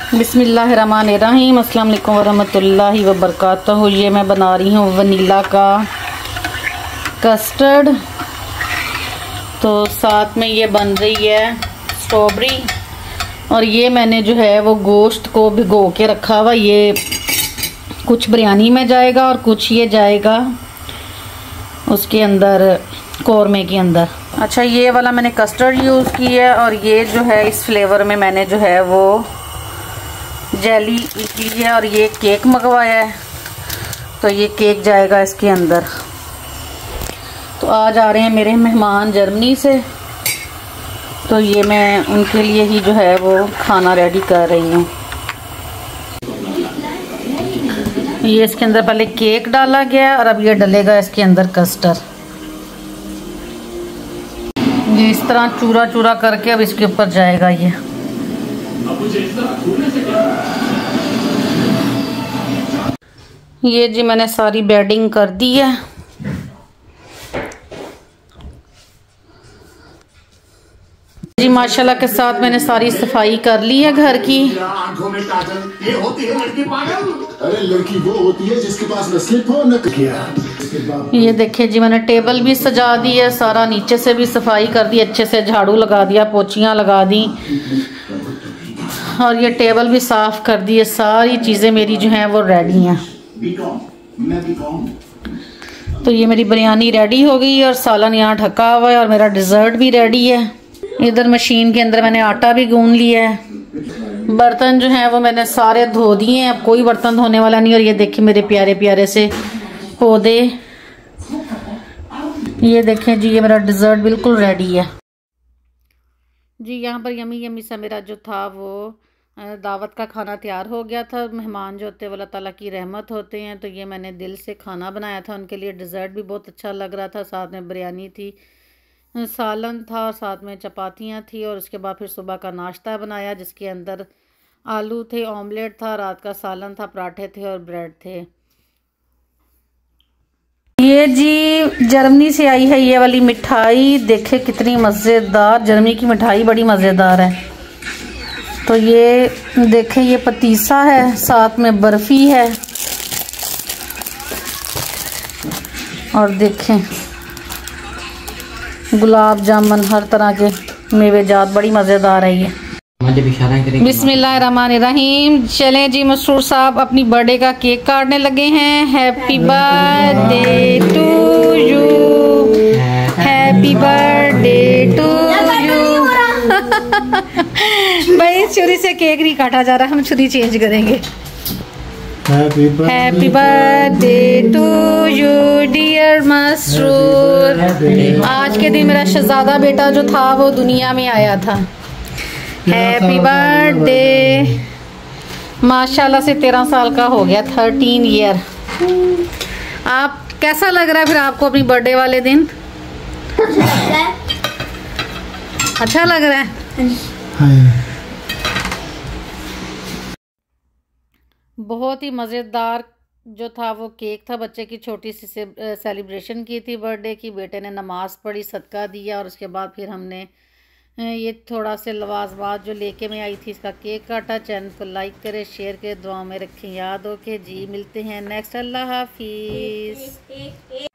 बिस्मिल्लाहिर्रहमानिर्रहीम, अस्सलाम वालेकुम वरहमतुल्लाहि वबरकातुहू। ये मैं बना रही हूँ वनीला का कस्टर्ड। तो साथ में ये बन रही है स्ट्रॉबेरी, और ये मैंने जो है वो गोश्त को भिगो के रखा हुआ। ये कुछ बिरयानी में जाएगा और कुछ ये जाएगा उसके अंदर, कौरमे के अंदर। अच्छा, ये वाला मैंने कस्टर्ड यूज़ की है, और ये जो है इस फ्लेवर में मैंने जो है वो जेली ली है, और ये केक मंगवाया है। तो ये केक जाएगा इसके अंदर। तो आज आ रहे हैं मेरे मेहमान जर्मनी से, तो ये मैं उनके लिए ही जो है वो खाना रेडी कर रही हूँ। ये इसके अंदर पहले केक डाला गया और अब ये डलेगा इसके अंदर कस्टर्ड। ये इस तरह चूरा चूरा करके अब इसके ऊपर जाएगा ये। ये जी मैंने सारी बेडिंग कर दी है। जी माशाल्लाह के साथ मैंने सारी सफाई कर ली है घर की। आंखों में काजल, ये होती है लड़की पागल। अरे लड़की वो होती है जिसके पास न स्लिप हो न किया। ये देखिए जी, मैंने टेबल भी सजा दी है, सारा नीचे से भी सफाई कर दी, अच्छे से झाड़ू लगा दिया, पोचियाँ लगा दी, और ये टेबल भी साफ कर दी है। सारी चीज़ें मेरी जो हैं वो रेडी हैं। तो ये मेरी बिरयानी रेडी हो गई और सालन यहाँ ढका हुआ है, और मेरा डिज़र्ट भी रेडी है। इधर मशीन के अंदर मैंने आटा भी गूंद लिया है। बर्तन जो हैं वो मैंने सारे धो दिए हैं, अब कोई बर्तन धोने वाला नहीं। और ये देखिए मेरे प्यारे प्यारे से पौधे। ये देखें जी, ये मेरा डिज़र्ट बिल्कुल रेडी है जी। यहाँ पर यमी यमी सा मेरा जो था वो दावत का खाना तैयार हो गया था। मेहमान जो होते हैं अल्लाह ताला की रहमत होते हैं, तो ये मैंने दिल से खाना बनाया था उनके लिए। डिज़र्ट भी बहुत अच्छा लग रहा था, साथ में बिरयानी थी, सालन था, और साथ में चपातियाँ थी। और उसके बाद फिर सुबह का नाश्ता बनाया जिसके अंदर आलू थे, ऑमलेट था, रात का सालन था, पराठे थे और ब्रेड थे। ये जी जर्मनी से आई है ये वाली मिठाई, देखे कितनी मज़ेदार। जर्मनी की मिठाई बड़ी मज़ेदार है। तो ये देखें, ये पतीसा है, साथ में बर्फ़ी है, और देखें गुलाब जामुन, हर तरह के मेवे जात, बड़ी मज़ेदार है ये। बिस्मिल्लाहिर्रहमानिर्रहीम। चलें जी, मसरूर साहब अपनी बर्थडे का केक काटने लगे हैं। Happy birthday to you, happy birthday to you. भाई छुरी से केक नहीं काटा जा रहा, हम छुरी चेंज करेंगे। Happy birthday to you dear Masroor. आज के दिन मेरा शहजादा बेटा जो था वो दुनिया में आया था। Happy birthday. माशाल्लाह से 13 साल का हो गया, 13 ईयर। आप कैसा लग रहा है फिर आपको अपनी बर्थडे वाले दिन? अच्छा लग रहा है। बहुत ही मज़ेदार जो था वो केक था। बच्चे की छोटी सी से सेलिब्रेशन की थी बर्थडे की। बेटे ने नमाज़ पढ़ी, सदका दिया, और उसके बाद फिर हमने ये थोड़ा से लवाजमात जो लेके मैं आई थी इसका केक काटा। चैनल को लाइक करें, शेयर करें, दुआ में रखें, याद हो के जी। मिलते हैं नेक्स्ट। अल्लाह हाफिज़।